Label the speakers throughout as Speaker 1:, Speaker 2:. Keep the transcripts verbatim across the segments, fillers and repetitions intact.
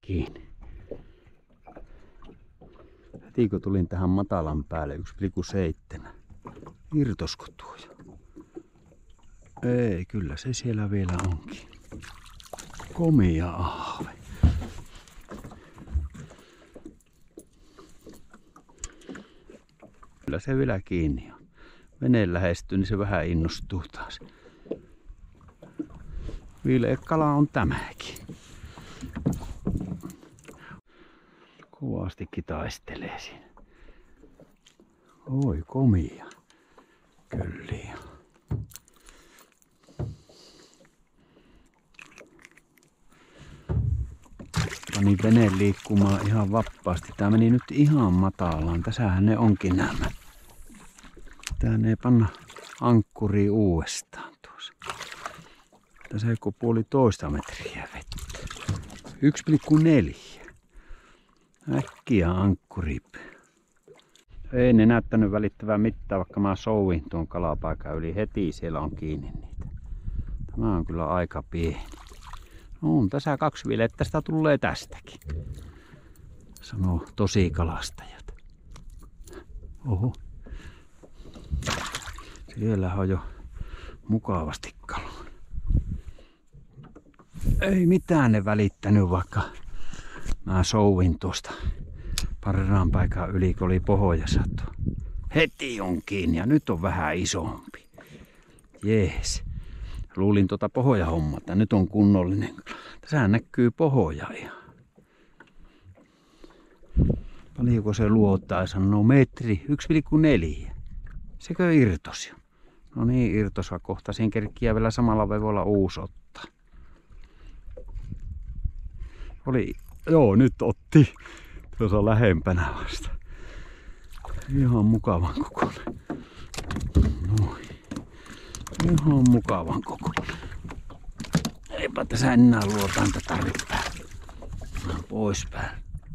Speaker 1: kiinni. Heti kun tulin tähän matalan päälle, yksi pilkku seitsemän. Irtosko tuo jo? Ei, kyllä se siellä vielä onkin. Komia ahve. Kyllä se vielä kiinni on. Veneen lähestyy, niin se vähän innostuu taas. Viileä kala on tämäkin. Kovastikin taistelee siinä. Oi komia. Kyllä. Pani veneen liikkumaan ihan vapaasti. Tää meni nyt ihan matalaan. Tässähän ne onkin nämä. Tää ei panna ankkuriin uudestaan tuossa. Tässä ei ole puolitoista metriä vettä. yksi pilkku neljä. Äkkiä ankkuri. Ei ne näyttänyt välittävää mitään, vaikka mä souvin tuon kalapaikan yli. Heti siellä on kiinni niitä. Tämä on kyllä aika pieni. No on tässä kaksi vilettä, sitä tulee tästäkin. Sanoo tosi kalastajat. Oho. Siellä on jo mukavasti kaloja. Ei mitään ne välittänyt, vaikka mä souvin tuosta parraan paikan yli, kun oli pohjasato. Heti on kiinni ja nyt on vähän isompi. Jees. Luulin tuota pohjahommaa, että nyt on kunnollinen. Tässä näkyy pohja ihan. Paljonko se luottaa? Sanoo metri, yksi pilkku neljä. Sekö irtos jo? No niin, irtosa kohta. Siihen kerkkiä vielä samalla vevolla uusi ottaa. Oli, joo, nyt otti. Tuossa lähempänä vasta. Ihan mukavan kokoinen. Noin. Ihan mukavan kokoinen. Eipä tässä enää luotainta tarvittaa. Pois päin.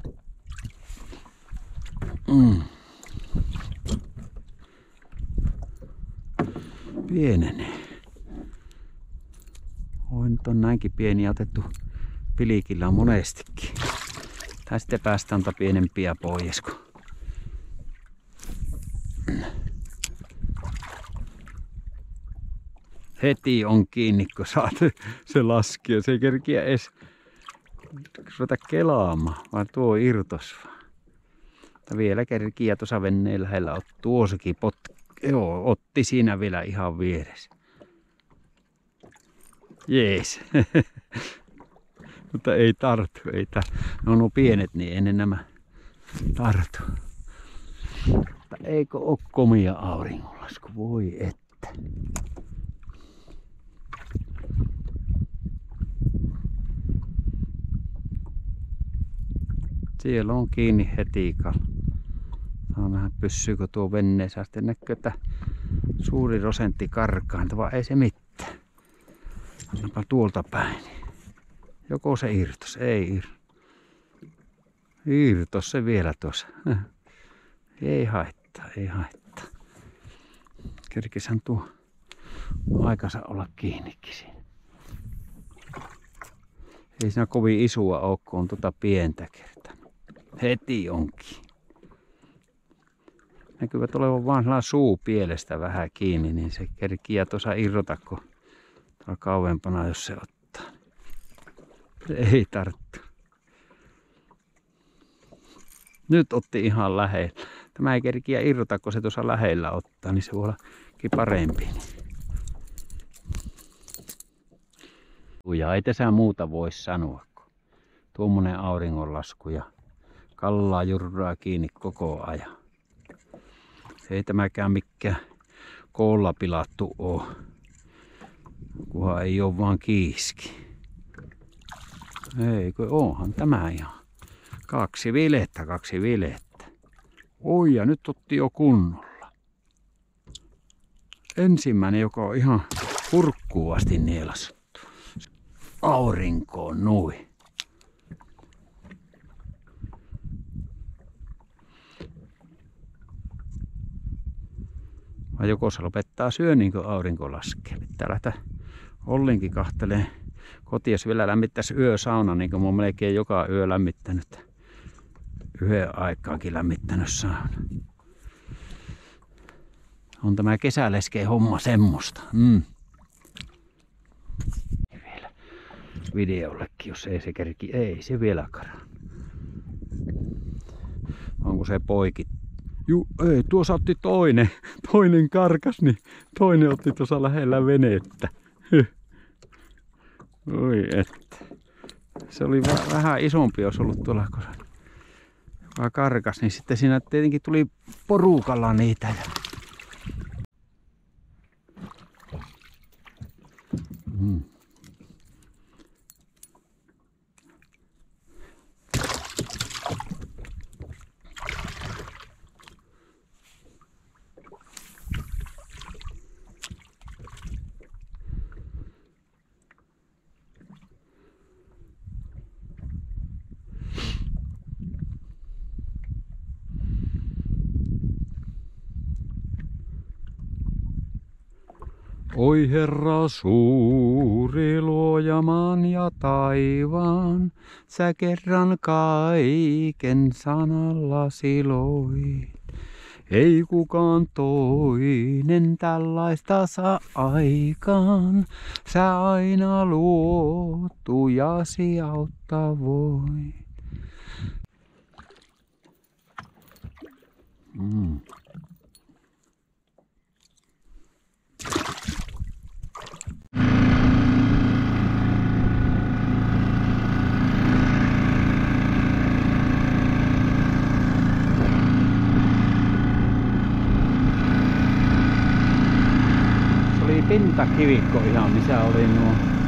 Speaker 1: Mm. Pienenee. Oi, nyt on näinkin pieniä otettu pilikillä monestikin. Tai sitten päästään pienempiä pois. Heti on kiinni, kun saat se laskea. Se ei kerkiä edes ruveta kelaamaan, vaan tuo irtos vaan. Mutta vielä kerkiä tuossa veneen lähellä. Tuossakin pot... Joo, otti siinä vielä ihan vieressä. Jees. Mutta ei tartu. Ei tar... No nuo pienet, niin ennen nämä tartu. Mutta eikö ole komia auringonlasku? Voi että. Siellä on kiinni heti kala. Saa nähdä pyssyykö tuo veneessä. Sitten näkyy, että suuri rosentti karkaa, vaan ei se mitään. Annapa tuolta päin. Joko se irtos? Ei ir... Irtos se vielä tuossa. Ei haittaa, ei haittaa. Kerkishän tuo aikansa olla kiinnikin siinä. Ei siinä kovin isoa ole, kun on tuota pientä kertaa. Heti onkin. Näkyvät olevan vaan sellainen suu pielestä vähän kiinni, niin se kerkiää tuossa irrota, kun tuolla kauempana, jos se ottaa. Se ei tarttu. Nyt otti ihan lähellä. Tämä ei kerkiä irrota, kun se tuossa lähellä ottaa, niin se voi ollakin parempi. Ja ei tässä muuta voi sanoa, kun tuommoinen auringonlasku ja kallaa jurraa kiinni koko ajan. Ei tämäkään mikään koolla pilattu ole, kunhan ei ole vaan kiiski. Eikö onhan tämä ihan. Kaksi vilettä, kaksi vilettä. Oi, ja nyt otti jo kunnolla. Ensimmäinen, joka on ihan kurkkuun asti nielasuttu. Aurinkoon noin. Vai joko se lopettaa syönnin, kun aurinko laskee. Pitää lähteä Ollinkin kahtelee, kun Kotiin vielä lämmittäisi yösauna, niin kuin mä oon melkein joka yö lämmittänyt. Yhden aikaakin lämmittänyt sauna. On tämä kesäleskeen homma semmoista. Mm. Vielä videollekin, jos ei se kerki. Ei se vielä karaa. Onko se poikit? Juu, ei, tuossa otti toinen. Toinen karkas, niin toinen otti tuossa lähellä venettä. Oi että. Se oli vähän isompi, jos ollut tuolla kun joka karkas, niin sitten siinä tietenkin tuli porukalla niitä. Mm. Oi Herra suuri luoja maan ja taivaan, sä kerran kaiken sanallasi loit. Ei kukaan toinen tällaista saa aikaan, sä aina luotujasi auttaa voit. Mm. Pintakivikko ihan, missä oli nuo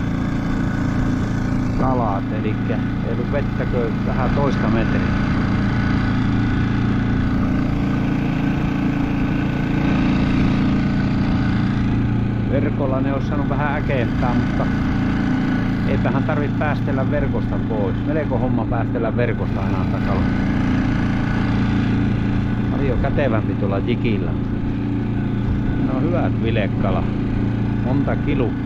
Speaker 1: kalat, eli ei ollut vettäkö vähän toista metriä. Verkolla ne olisi saanut vähän äkeentää, mutta eipähän tarvitse päästellä verkosta pois. Melko homma päästellä verkosta aina takalla. Paljon kätevämpi tuolla jikillä. Ne on hyvät vilekala. Monta kilua.